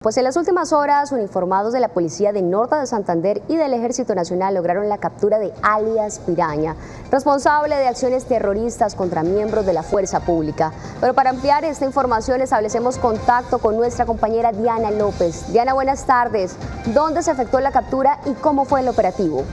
Pues en las últimas horas, uniformados de la Policía de Norte de Santander y del Ejército Nacional lograron la captura de alias Piraña, responsable de acciones terroristas contra miembros de la fuerza pública. Pero para ampliar esta información establecemos contacto con nuestra compañera Diana López. Diana, buenas tardes. ¿Dónde se efectuó la captura y cómo fue el operativo?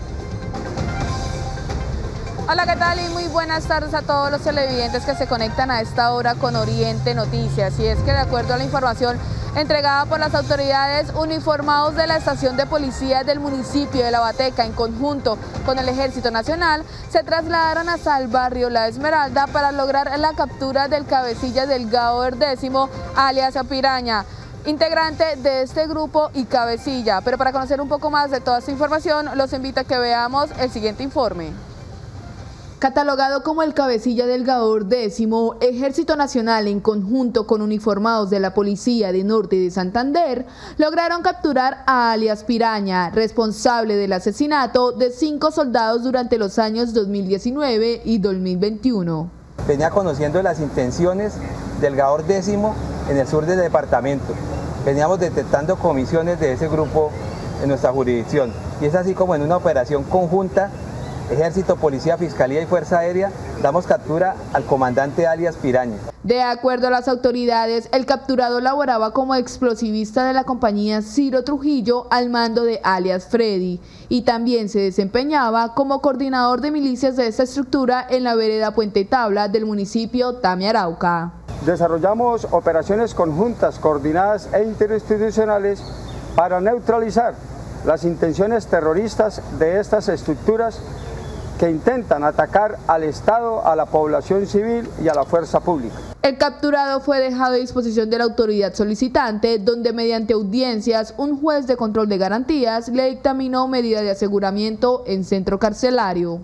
Hola, ¿qué tal? Y muy buenas tardes a todos los televidentes que se conectan a esta hora con Oriente Noticias. Y es que de acuerdo a la información entregada por las autoridades, uniformados de la estación de policía del municipio de La Bateca en conjunto con el Ejército Nacional se trasladaron hasta el barrio La Esmeralda para lograr la captura del cabecilla del GAO 10º, alias Piraña, integrante de este grupo y cabecilla. Pero para conocer un poco más de toda esta información, los invito a que veamos el siguiente informe. Catalogado como el cabecilla del GAO 10º, Ejército Nacional en conjunto con uniformados de la Policía de Norte de Santander lograron capturar a alias Piraña, responsable del asesinato de 5 soldados durante los años 2019 y 2021. Venía conociendo las intenciones del GAO 10º en el sur del departamento. Veníamos detectando comisiones de ese grupo en nuestra jurisdicción y es así como en una operación conjunta Ejército, Policía, Fiscalía y Fuerza Aérea, damos captura al comandante alias Piraña. De acuerdo a las autoridades, el capturado laboraba como explosivista de la compañía Ciro Trujillo al mando de alias Freddy y también se desempeñaba como coordinador de milicias de esta estructura en la vereda Puente Tabla del municipio Tamia, Arauca. Desarrollamos operaciones conjuntas, coordinadas e interinstitucionales para neutralizar las intenciones terroristas de estas estructuras que intentan atacar al Estado, a la población civil y a la fuerza pública. El capturado fue dejado a disposición de la autoridad solicitante, donde mediante audiencias un juez de control de garantías le dictaminó medida de aseguramiento en centro carcelario.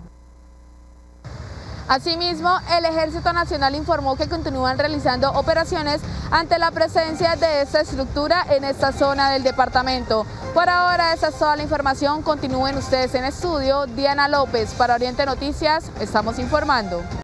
Asimismo, el Ejército Nacional informó que continúan realizando operaciones ante la presencia de esta estructura en esta zona del departamento. Por ahora, esa es toda la información. Continúen ustedes en estudio. Diana López para Oriente Noticias, estamos informando.